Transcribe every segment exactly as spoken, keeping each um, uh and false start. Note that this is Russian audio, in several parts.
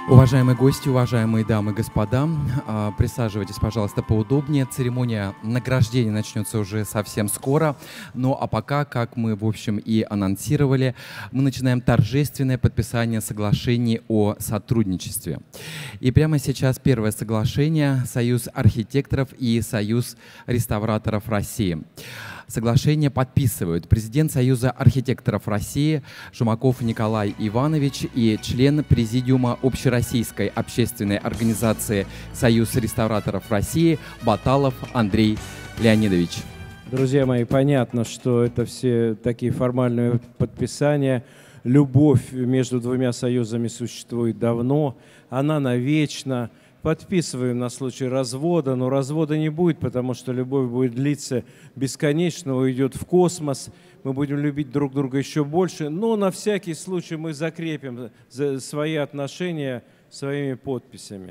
Уважаемые гости, уважаемые дамы и господа, присаживайтесь, пожалуйста, поудобнее. Церемония награждения начнется уже совсем скоро. Ну а пока, как мы, в общем, и анонсировали, мы начинаем торжественное подписание соглашений о сотрудничестве. И прямо сейчас первое соглашение — Союз архитекторов и Союз реставраторов России. Соглашение подписывают президент Союза архитекторов России Шумаков Николай Иванович и член Президиума Общероссийской общественной организации Союз реставраторов России Баталов Андрей Леонидович. Друзья мои, понятно, что это все такие формальные подписания. Любовь между двумя союзами существует давно, она навечно. Подписываем на случай развода, но развода не будет, потому что любовь будет длиться бесконечно, уйдет в космос, мы будем любить друг друга еще больше, но на всякий случай мы закрепим свои отношения своими подписями.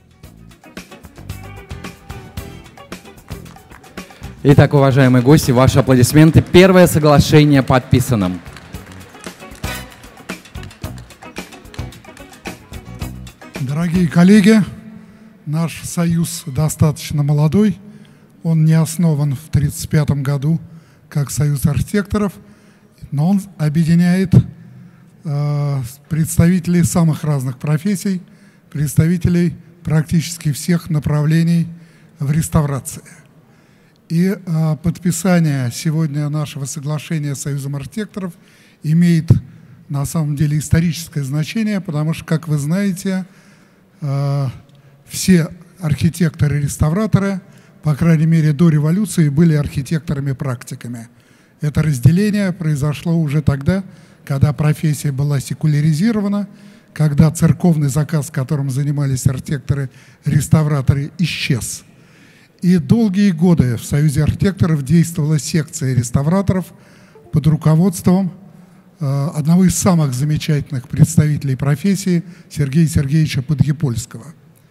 Итак, уважаемые гости, ваши аплодисменты. Первое соглашение подписано. Дорогие коллеги, наш союз достаточно молодой, он не основан в тридцать пятом году как союз архитекторов, но он объединяет э, представителей самых разных профессий, представителей практически всех направлений в реставрации. И э, подписание сегодня нашего соглашения с Союзом архитекторов имеет на самом деле историческое значение, потому что, как вы знаете, э, все архитекторы и реставраторы, по крайней мере до революции, были архитекторами-практиками. Это разделение произошло уже тогда, когда профессия была секуляризирована, когда церковный заказ, которым занимались архитекторы-реставраторы, исчез. И долгие годы в Союзе архитекторов действовала секция реставраторов под руководством э, одного из самых замечательных представителей профессии Сергея Сергеевича Подъепольского.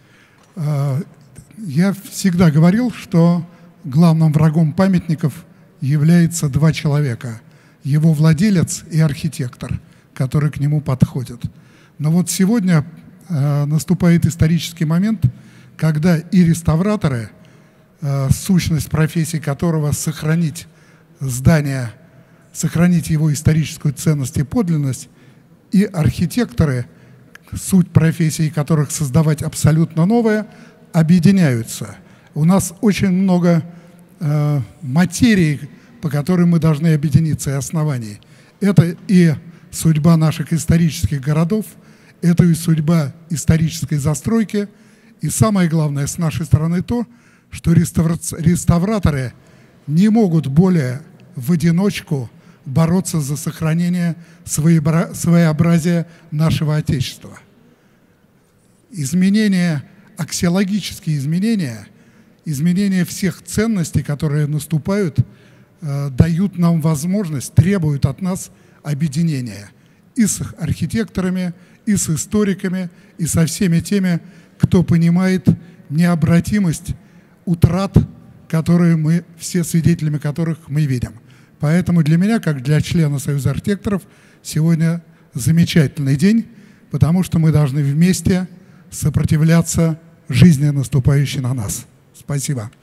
Я всегда говорил, что главным врагом памятников является два человека: его владелец и архитектор, который к нему подходит. Но вот сегодня э, наступает исторический момент, когда и реставраторы, э, сущность профессии которого сохранить здание, сохранить его историческую ценность и подлинность, и архитекторы, суть профессии которых создавать абсолютно новое, объединяются. У нас очень много э, материи, по которой мы должны объединиться, и оснований. Это и судьба наших исторических городов, это и судьба исторической застройки. И самое главное с нашей стороны то, что реставра... реставраторы не могут более в одиночку бороться за сохранение своеобразия нашего Отечества. Изменения, аксиологические изменения, изменения всех ценностей, которые наступают, э, дают нам возможность, требуют от нас объединения и с архитекторами, и с историками, и со всеми теми, кто понимает необратимость утрат, которые мы, все свидетелями которых мы видим. Поэтому для меня, как для члена Союза архитекторов, сегодня замечательный день, потому что мы должны вместе сопротивляться жизни, наступающей на нас. Спасибо.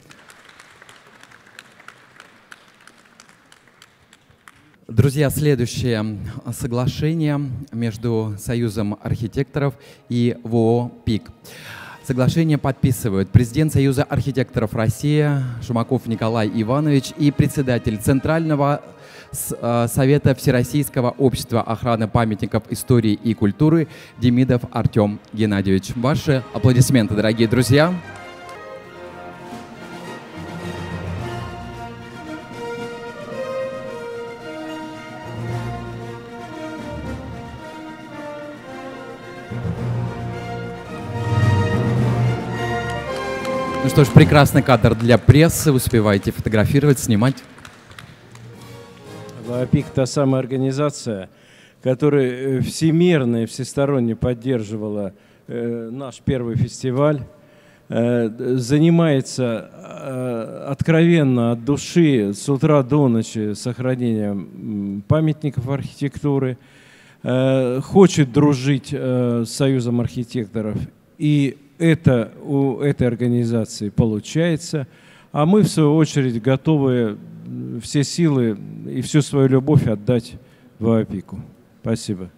Друзья, следующее соглашение между Союзом архитекторов и ВОО «ПИК». Соглашение подписывают президент Союза архитекторов России Шумаков Николай Иванович и председатель Центрального Совета Всероссийского общества охраны памятников истории и культуры Демидов Артем Геннадьевич. Ваши аплодисменты, дорогие друзья. Ну что ж, прекрасный кадр для прессы. Успевайте фотографировать, снимать. ВОО-ПИК – та самая организация, которая всемирно и всесторонне поддерживала э, наш первый фестиваль, э, занимается э, откровенно от души с утра до ночи сохранением памятников архитектуры. э, хочет дружить э, с Союзом архитекторов, и это у этой организации получается. А мы, в свою очередь, готовы все силы и всю свою любовь отдать в опеку. Спасибо.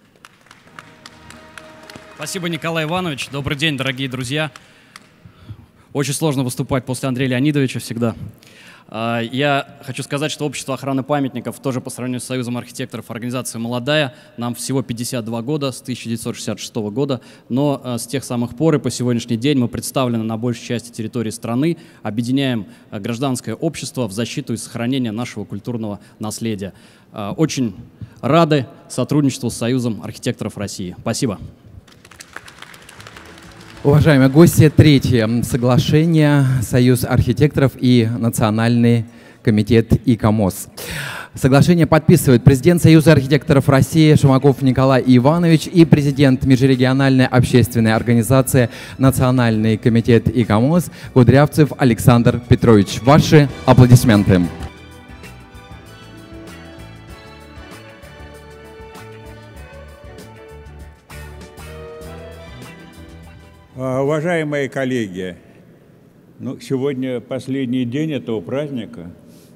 Спасибо, Николай Иванович. Добрый день, дорогие друзья. Очень сложно выступать после Андрея Леонидовича всегда. Я хочу сказать, что общество охраны памятников тоже по сравнению с Союзом архитекторов организация молодая. Нам всего пятьдесят два года, с тысяча девятьсот шестьдесят шестого года. Но с тех самых пор и по сегодняшний день мы представлены на большей части территории страны, объединяем гражданское общество в защиту и сохранение нашего культурного наследия. Очень рады сотрудничеству с Союзом архитекторов России. Спасибо. Уважаемые гости, третье соглашение Союз архитекторов и Национальный комитет ИКОМОС. Соглашение подписывают президент Союза архитекторов России Шумаков Николай Иванович и президент Межрегиональной общественной организации Национальный комитет ИКОМОС Кудрявцев Александр Петрович. Ваши аплодисменты. Уважаемые коллеги, ну, сегодня последний день этого праздника,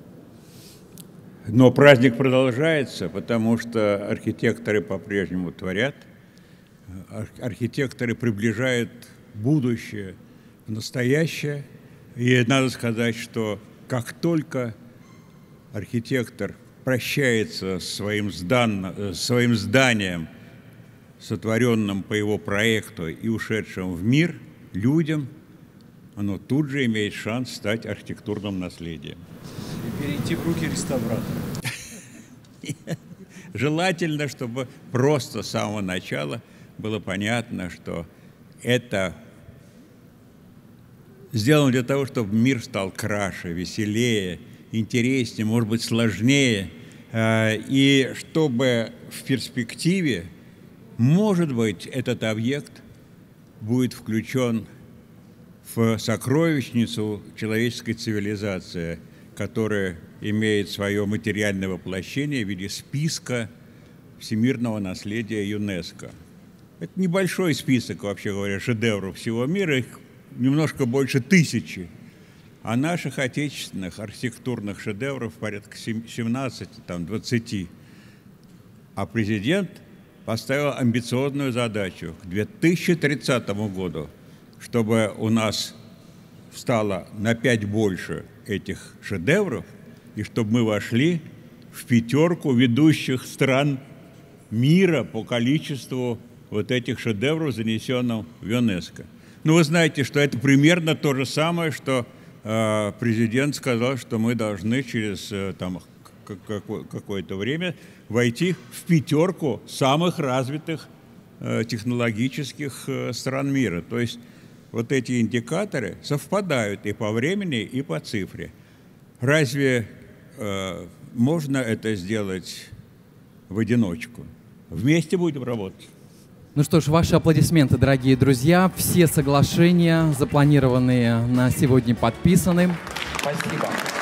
но праздник продолжается, потому что архитекторы по-прежнему творят, архитекторы приближают будущее в настоящее, и надо сказать, что как только архитектор прощается с своим, здан... своим зданием, сотворенным по его проекту и ушедшим в мир людям, оно тут же имеет шанс стать архитектурным наследием. И перейти в руки реставратора. Желательно, чтобы просто с самого начала было понятно, что это сделано для того, чтобы мир стал краше, веселее, интереснее, может быть, сложнее, и чтобы в перспективе, может быть, этот объект будет включен в сокровищницу человеческой цивилизации, которая имеет свое материальное воплощение в виде списка всемирного наследия ЮНЕСКО. Это небольшой список, вообще говоря, шедевров всего мира, их немножко больше тысячи. А наших отечественных архитектурных шедевров порядка семнадцати, там, двадцати. А президент поставил амбициозную задачу к две тысячи тридцатому году, чтобы у нас стало на пять больше этих шедевров, и чтобы мы вошли в пятерку ведущих стран мира по количеству вот этих шедевров, занесенных в ЮНЕСКО. Ну, вы знаете, что это примерно то же самое, что э, президент сказал, что мы должны через э, там, какое-то время войти в пятерку самых развитых э, технологических э, стран мира. То есть вот эти индикаторы совпадают и по времени, и по цифре. Разве э, можно это сделать в одиночку? Вместе будем работать. Ну что ж, ваши аплодисменты, дорогие друзья. Все соглашения, запланированные на сегодня, подписаны. Спасибо.